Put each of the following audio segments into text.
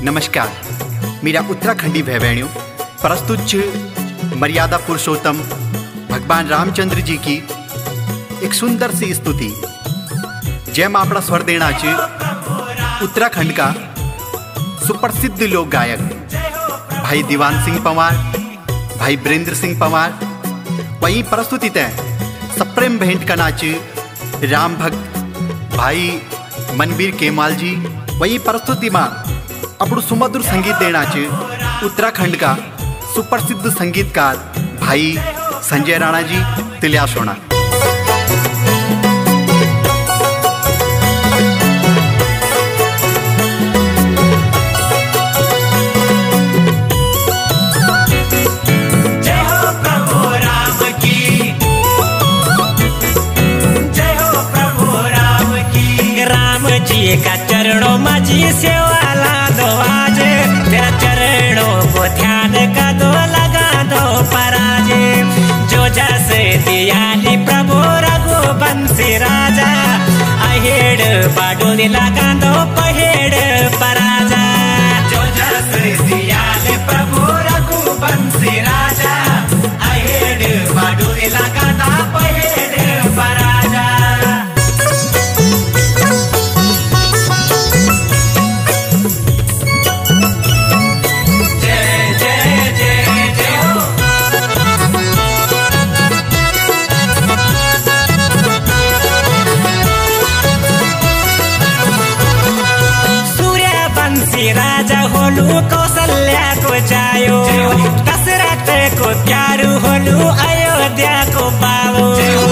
नमस्कार, मेरा उत्तराखंडी भाई बहनों, प्रस्तुत मर्यादा पुरुषोत्तम भगवान रामचंद्र जी की एक सुंदर सी स्तुति। जैम आपड़ा स्वर देना उत्तराखंड का सुप्रसिद्ध लोक गायक भाई दीवान सिंह पंवार, भाई वीरेंद्र सिंह पंवार। वहीं प्रस्तुति तय सप्रेम भेंट का नाच राम भक्त भाई मनवीर केमाल जी। वहीं प्रस्तुति में अपू सुमधुर संगीत देना उत्तराखंड का सुप्रसिद्ध संगीतकार भाई संजय राणा जी तिलियासोना। का चरणों मजी से वाला दो आज, तेरा चरणों को ध्यान का दो लगा दो पराज। जो जैसे दियाली प्रभु रघुवंशी राजा, अहेड़ बाडोली लगा दो पहेड़ पराजा। जो जैसे दियाली प्रभु रघुवंशी राजा, अहेड़ बाडोली लगा दो पहेड़ पराजा। राजा होलू कौशल्या को जायो, दशरथ को प्यारू होलू अयोध्या को पाओ।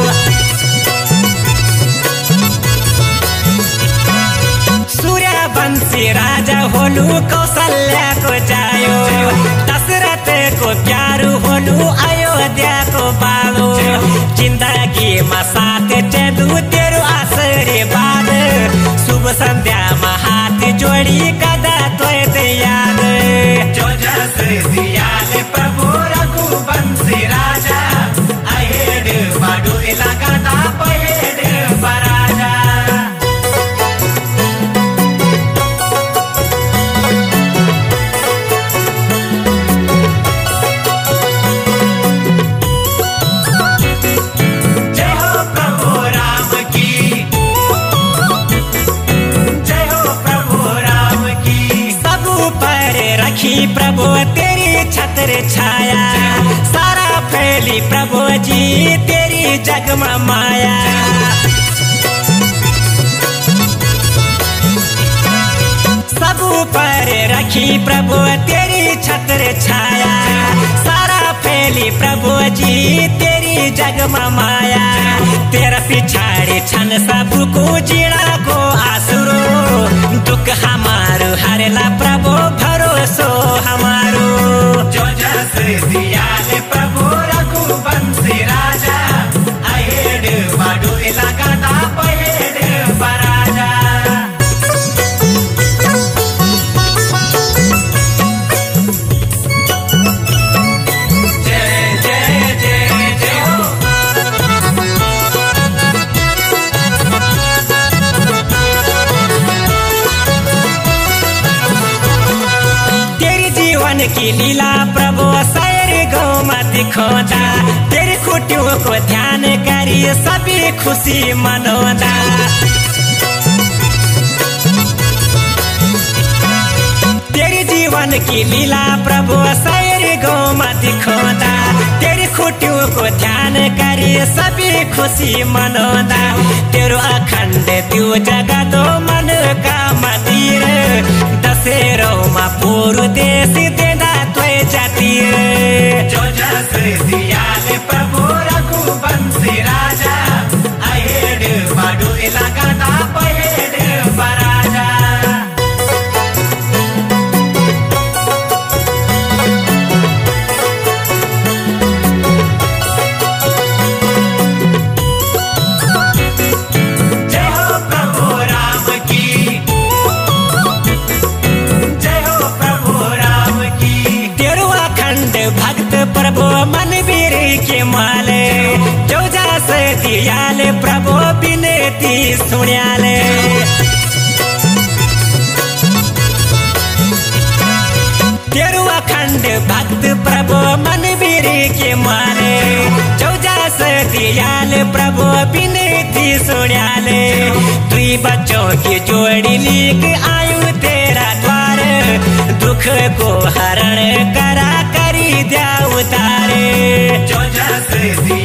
सूर्यवंशी राजा होलू कौशल्या को जायो, दशरथ को प्यारू होलू अयोध्या को पाओ। जिंदगी में साथ चलू तेरू आशीर्वाद, शुभ संध्या में हाथ जोड़ी कदा तो याद। जो जैसे दियाल प्रभु रघुवंशी राजा, अहेड़ बाडोली लगा दा पहेड़ पराजा। जय हो प्रभु राम की, जय हो प्रभु राम की। सब पर रखी प्रभु तेरी छत्र छाया, सारा फैली प्रभु जी तेरी जगम माया। सब पर रखी प्रभु तेरी छत्र छाया, सारा फैली प्रभु जी तेरी जगम माया। तेरा पिछाड़ी छन सब को जीड़ा को आसुरो, दुख हमारो हरेला प्रभु भरोसो हमारो। जो जैसे दियाल प्रभु रघुवंशी राजा, अहेड़ बाडोली लगा दा पहेड़ पराजा। की लीला प्रभु सैर गौ मत खोदा, तेरी खुटियों को ध्यान करी सभी खुशी मनोदा। तेरी जीवन की लीला प्रभु सैर गौ मत खोदा, तेरी खुटियों को ध्यान करी सभी खुशी मनोदा। तेरो अखंड दियो जगा दो मन का मंदिर, दशेरो मा पूर्व देश देना त्वे जातीय। जो जैसे दियाल प्रभु रघुवंशी राजा, अहेड़ बाडोली लगा दा पहेड़ पराजा। जय हो प्रभु राम की, जय हो प्रभु राम की। तेरू अखंड भक्त प्रभु मनवीर के माले, जो जैसे दियाल प्रभु बिनती सुन्याले। अखंड भक्त प्रभु मनवीर के माने चौजास दियाल प्रभु विनती सुण्याले दुई बच्चों की जोड़ी लीक आयु तेरा द्वार दुख को हरण करा करी द्या उतारे चौजास